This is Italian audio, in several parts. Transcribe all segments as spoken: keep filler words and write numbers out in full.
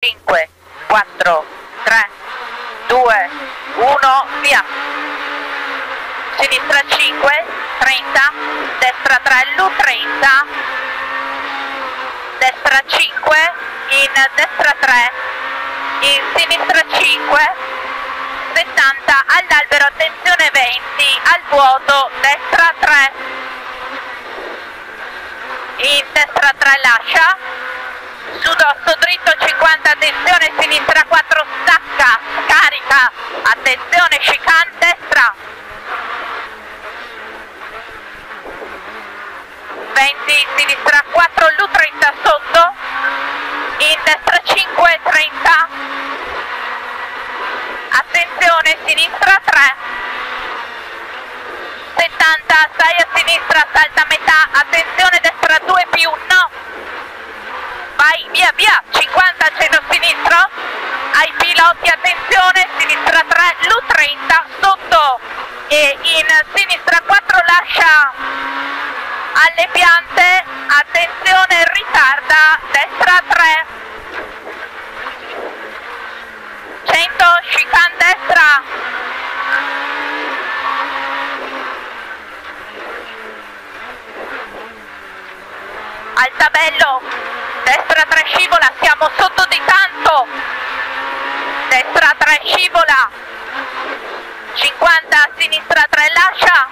cinque, quattro, tre, due, uno, via. Sinistra cinque, trenta, destra tre, Lu trenta, destra cinque, in destra tre, in sinistra cinque, settanta, all'albero, attenzione venti, al vuoto, destra tre, in destra tre lascia, sudosso dritto cinquanta, attenzione sinistra quattro, stacca, scarica, attenzione chicane destra, venti, sinistra quattro, Lu trenta sotto, in destra cinque, trenta, attenzione sinistra tre, settanta, stai a sinistra, salta a metà, attenzione destra due più, no, vai via via, cinquanta centro sinistro, ai piloti, attenzione, sinistra tre, Lu trenta sotto, e in sinistra quattro lascia alle piante, attenzione ritarda, destra tre, cento, chicane destra, al tabello, destra tre scivola, siamo sotto di tanto, destra tre scivola, cinquanta, sinistra tre lascia,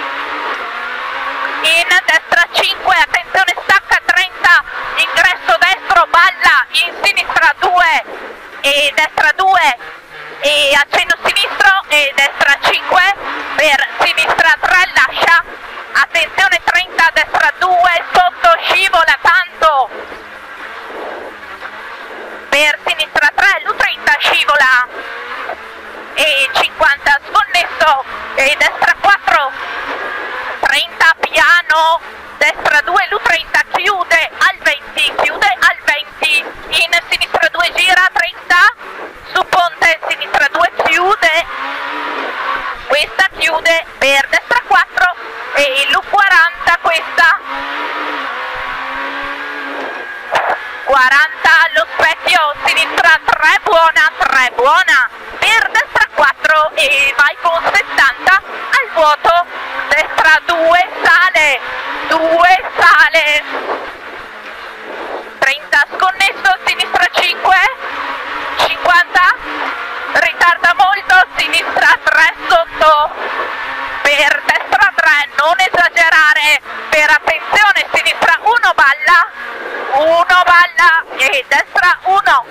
in destra cinque, attenzione stacca trenta, ingresso destro, balla, in sinistra due, e destra due, e accenno sinistro, e destra cinque, per sinistra tre lascia, attenzione trenta, destra due, sotto scivola tanto, per sinistra tre, Lu trenta scivola, e cinquanta sconnesso, e destra quattro, trenta piano, destra due, Lu trenta chiude al venti, chiude al venti, in sinistra due gira, trenta, su ponte sinistra due chiude, questa chiude, per destra quattro, e Lu quaranta questa, quaranta allo specchio, sinistra tre buona, tre buona, per destra quattro, e vai con settanta al vuoto, destra due sale, due sale, trenta sconnesso, sinistra cinque, cinquanta, ritarda molto, sinistra tre sotto, per destra tre, non esagerare, per attenzione, sinistra uno balla, uno balla, e destra uno,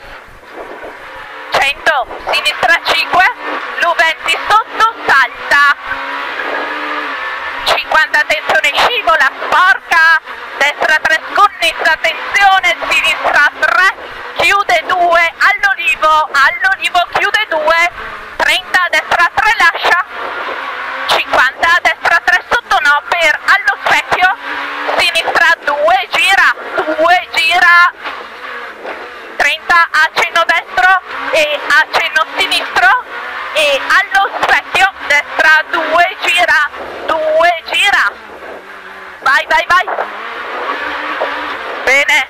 cento, sinistra cinque, Lu venti sotto, salta, cinquanta, attenzione scivola, sporca, destra tre sconnessa, attenzione, sinistra tre, chiude due, all'olivo, all'olivo chiude due, trenta, destra tre lascia, cinquanta, destra tre sotto no, per allo specchio, sinistra due, gira, due, gira, trenta, accenno destro, e accenno sinistro, e allo specchio, destra due, gira, due, gira, vai, vai, vai, bene,